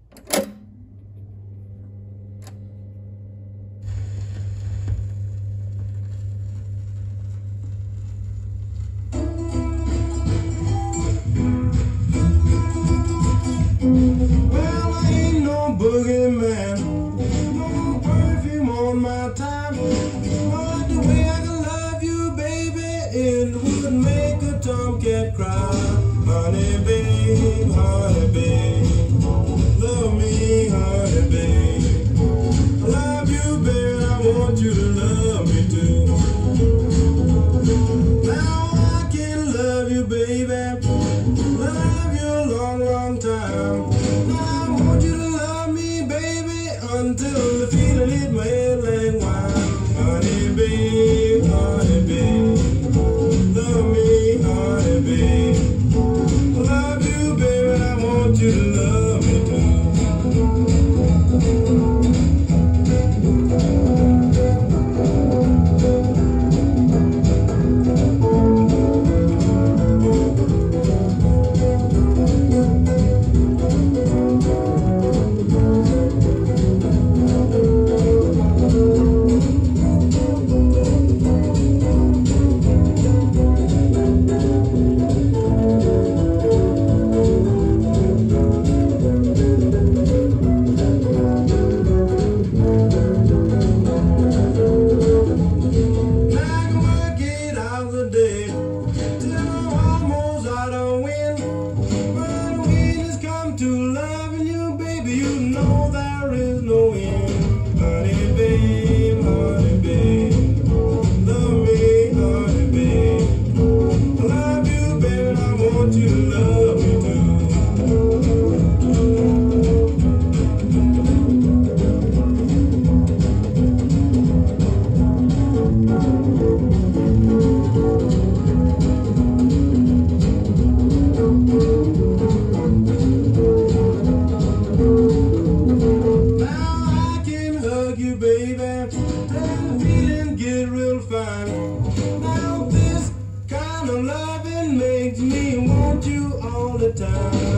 Well, I ain't no boogeyman, no perfume on my time, but the way I can love you, baby, it would make a tomcat cry. Honey babe, love me, honey babe. I love you, baby, I want you to love me too. Now I can love you, baby, love you a long, long time. Now I want you to love me, baby, until the feeling hit my head like wine. Honey babe, love me, honey babe. I love you, baby, I want you to love me too. To loving you, baby, you know there is no end. Honey babe, love me, honey babe. I love you, baby, I want you to love me too. You, baby, and the feeling get real fine. Now this kind of loving makes me want you all the time.